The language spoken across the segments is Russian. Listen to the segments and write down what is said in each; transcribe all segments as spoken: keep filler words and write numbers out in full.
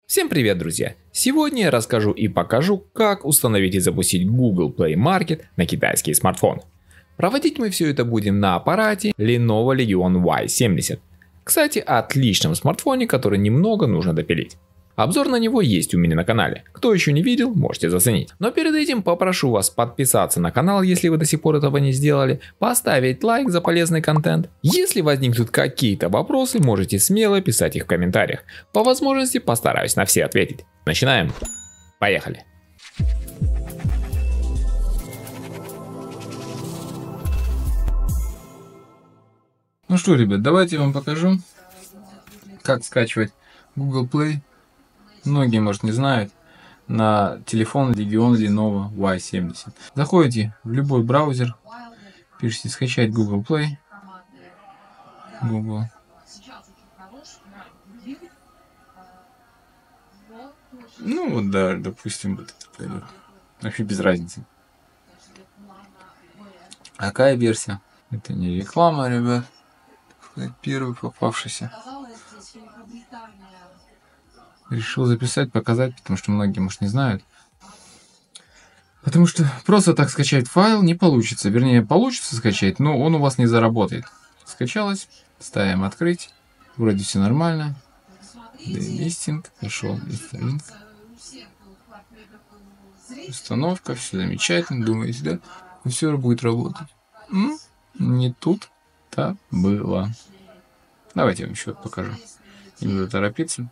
Всем привет, друзья! Сегодня я расскажу и покажу, как установить и запустить Google Play Market на китайский смартфон. Проводить мы все это будем на аппарате Lenovo Legion уай семьдесят. Кстати, отличном смартфоне, который немного нужно допилить. Обзор на него есть у меня на канале. Кто еще не видел, можете заценить. Но перед этим попрошу вас подписаться на канал, если вы до сих пор этого не сделали, поставить лайк за полезный контент. Если возникнут какие-то вопросы, можете смело писать их в комментариях. По возможности постараюсь на все ответить. Начинаем. Поехали. Ну что, ребят, давайте я вам покажу, как скачивать Google Play. Многие, может, не знают, на телефон Legion Lenovo уай семьдесят. Заходите в любой браузер, пишите скачать Google Play. Google. Ну вот, да, допустим, вот это пойдет. Вообще без разницы. Какая версия? Это не реклама, ребят. Первый попавшийся. Решил записать, показать, потому что многие, может, не знают. Потому что просто так скачать файл не получится. Вернее, получится скачать, но он у вас не заработает. Скачалось. Ставим открыть. Вроде все нормально. Листинг. Пошел. Установка. Все замечательно. Думаете, да? Все будет работать. М? Не тут-то было. Давайте я вам еще покажу. Не буду торопиться.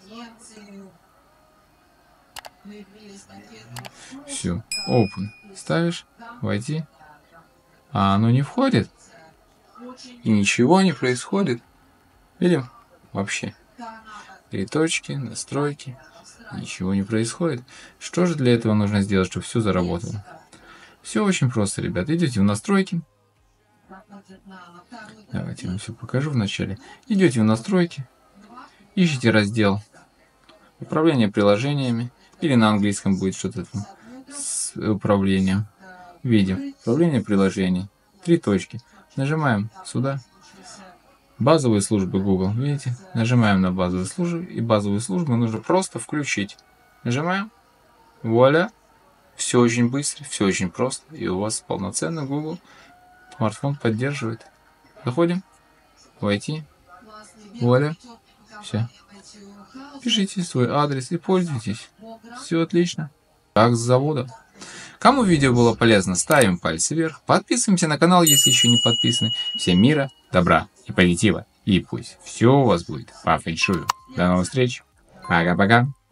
Все. Open. Ставишь. Войти. А оно не входит. И ничего не происходит. Видим? Вообще. Три точки. Настройки. Ничего не происходит. Что же для этого нужно сделать, чтобы все заработало? Все очень просто, ребят. Идете в настройки. Давайте я вам все покажу вначале. Идете в настройки. Ищите раздел управление приложениями. Или на английском будет что-то там с управлением. Видим. Управление приложений. Три точки. Нажимаем сюда. Базовые службы Google. Видите? Нажимаем на базовые службы. И базовые службы нужно просто включить. Нажимаем. Вуаля. Все очень быстро. Все очень просто. И у вас полноценный Google смартфон поддерживает. Заходим. Войти. Вуаля. Все. Пишите свой адрес и пользуйтесь. Все отлично. Как с завода. Кому видео было полезно, ставим пальцы вверх. Подписываемся на канал, если еще не подписаны. Всем мира, добра и позитива. И пусть все у вас будет по фэншую. До новых встреч. Пока-пока.